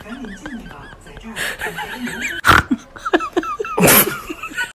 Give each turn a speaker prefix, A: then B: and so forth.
A: 赶紧进去吧，在这儿，你还跟农夫